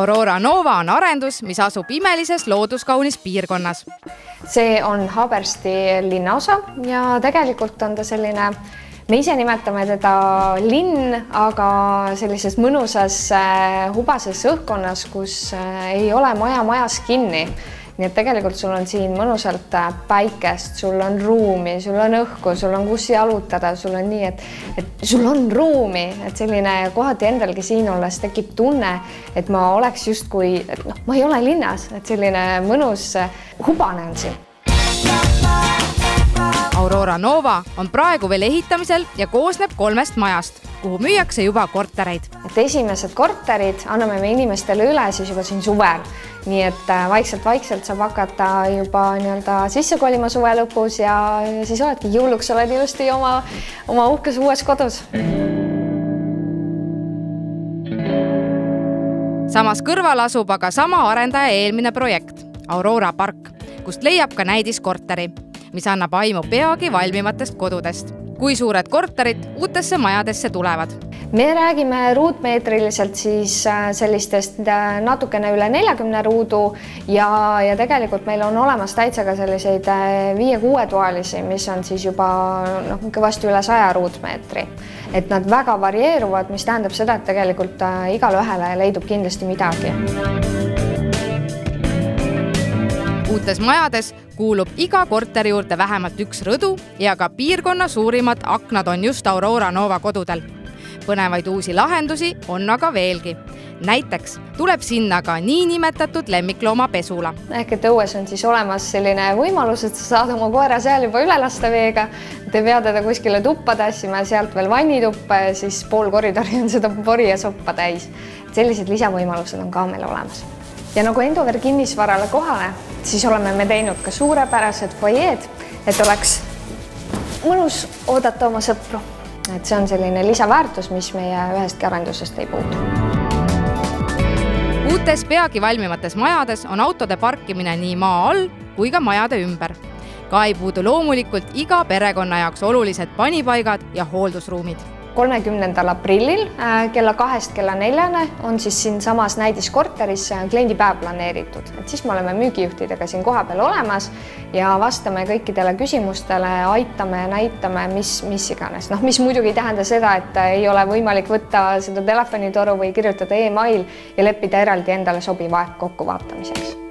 Aurora Nova on arendus, mis asub imelises looduskaunis piirkonnas. See on Haabersti linnaosa ja tegelikult on ta selline, me ise nimetame teda linn, aga sellises mõnusas hubases õhkkonnas, kus ei ole maja majas kinni. Nii et tegelikult sul on siin mõnusalt päikest, sul on ruumi, sul on õhku, sul on kus jalutada, sul on nii, et sul on ruumi, et selline kohati endalgi siin olles tekib tunne, et ma oleks justkui, ma ei ole linnas, et selline mõnus hubane on siin. Aurora Nova on praegu veel ehitamisel ja koosneb 3 majast, kuhu müüakse juba kortereid. Et esimesed korterid anname me inimestele üle siis juba siin suvel. Nii et vaikselt saab hakata juba sisse kolima suve lõpus ja siis oledki jõuluks, oled ilusti oma uhkes uues kodus. Samas kõrval asub aga sama arendaja eelmine projekt, Aurora Park, kust leiab ka näidiskorteri, mis annab aimu peagi valmivatest kodudest. Kui suured korterid uutesse majadesse tulevad? Me räägime ruutmeetriliselt siis sellistest natukene üle 40 ruudu ja tegelikult meil on olemas täitsa ka selliseid 5-6 toalisi, mis on siis juba kõvasti üle 100 ruutmeetri. Et nad väga varieeruvad, mis tähendab seda, et tegelikult igale ühele leidub kindlasti midagi. Uutes majades kuulub iga korteri juurde vähemalt 1 rõdu ja ka piirkonna suurimad aknad on just Aurora Nova kodudel. Põnevaid uusi lahendusi on aga veelgi. Näiteks tuleb sinna ka niinimetatud lemmiklooma pesula. Ehk et õues on siis olemas selline võimalus, et sa saad oma koera seal juba üle lasta veega. Te pea teda kuskile tuppa tassima, sealt veel vannituppa ja siis pool koridori on seda pori ja soppa täis. Sellised lisavõimalused on ka meil olemas. Ja nagu Endover kinnisvarale kohale, siis oleme me teinud ka suurepärased foyeed, et oleks mõnus oodata oma sõpru. Et see on selline lisaväärtus, mis meie ühestki arendusest ei puudu. Uutes peagi valmimates majades on autode parkimine nii maa all kui ka majade ümber. Ka ei puudu loomulikult iga perekonna jaoks olulised panipaigad ja hooldusruumid. 30. aprillil kella 2 kella 4 on siis siin samas näidiskorteris kliendipäev planeeritud. Et siis me oleme müügijuhtidega siin koha peal olemas ja vastame kõikidele küsimustele, aitame ja näitame, mis iganes. Mis muidugi ei tähenda seda, et ei ole võimalik võtta seda telefonitoru või kirjutada e-mail ja leppida eraldi endale sobiva aeg kokkuvaatamiseks.